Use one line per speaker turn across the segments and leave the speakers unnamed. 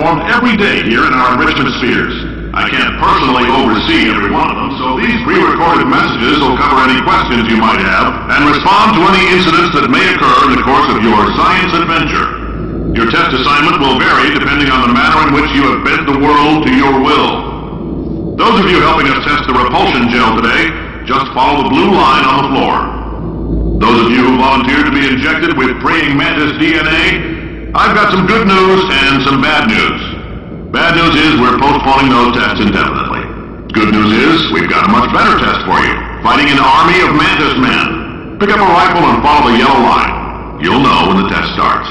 performed every day here in our enrichment spheres. I can't personally oversee every one of them, so these pre-recorded messages will cover any questions you might have and respond to any incidents that may occur in the course of your science adventure. Your test assignment will vary depending on the manner in which you have bent the world to your will. Those of you helping us test the repulsion gel today, just follow the blue line on the floor. Those of you who volunteered to be injected with praying mantis DNA, I've got some good news and some bad news. Bad news is we're postponing those tests indefinitely. Good news is we've got a much better test for you, fighting an army of mantis men. Pick up a rifle and follow the yellow line. You'll know when the test starts.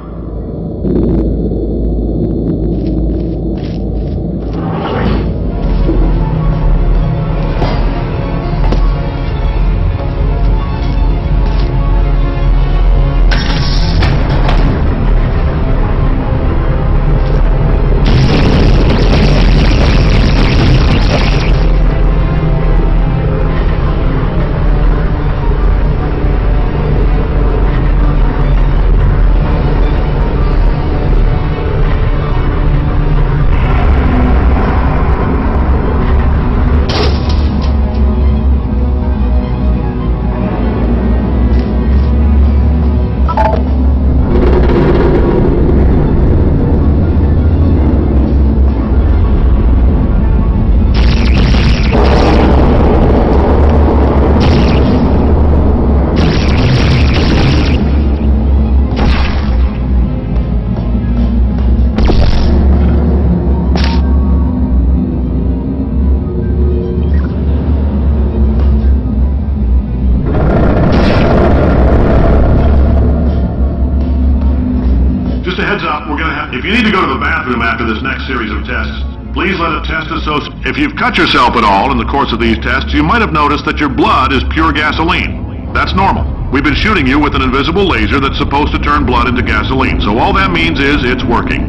If you need to go to the bathroom after this next series of tests, please let a test associate... If you've cut yourself at all in the course of these tests, you might have noticed that your blood is pure gasoline. That's normal. We've been shooting you with an invisible laser that's supposed to turn blood into gasoline, so all that means is it's working.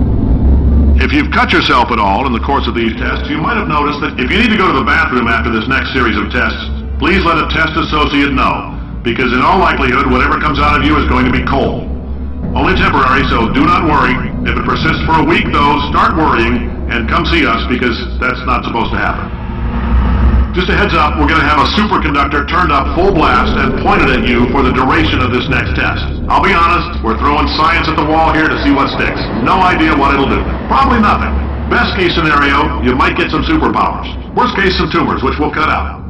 If you've cut yourself at all in the course of these tests, you might have noticed that if you need to go to the bathroom after this next series of tests, please let a test associate know, because in all likelihood, whatever comes out of you is going to be coal. Only temporary, so do not worry. If it persists for a week, though, start worrying and come see us because that's not supposed to happen. Just a heads up, we're going to have a superconductor turned up full blast and pointed at you for the duration of this next test. I'll be honest, we're throwing science at the wall here to see what sticks. No idea what it'll do. Probably nothing. Best case scenario, you might get some superpowers. Worst case, some tumors, which we'll cut out.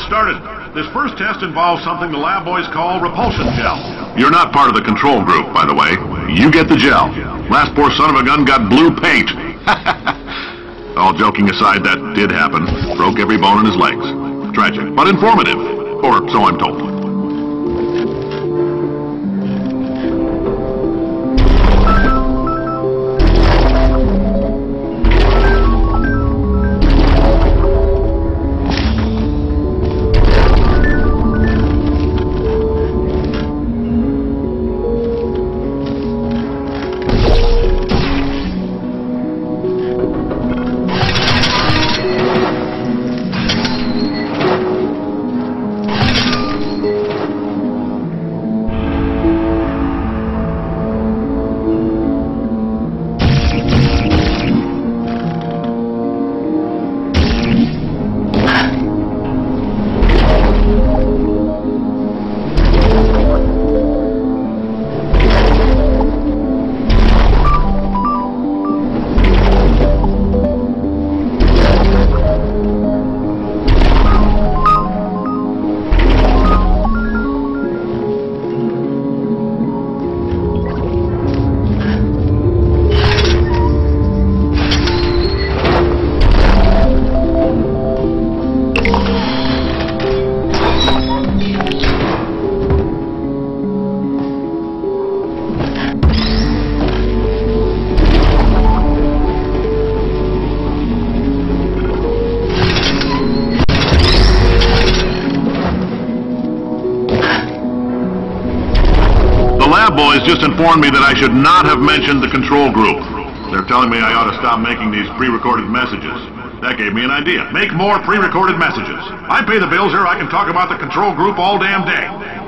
started. This first test involves something the lab boys call repulsion gel. You're not part of the control group, by the way. You get the gel. Last poor son of a gun got blue paint. All joking aside, that did happen. Broke every bone in his legs. Tragic, but informative. Or so I'm told. Boys just informed me that I should not have mentioned the control group. They're telling me I ought to stop making these pre-recorded messages. That gave me an idea. Make more pre-recorded messages. I pay the bills here, I can talk about the control group all damn day.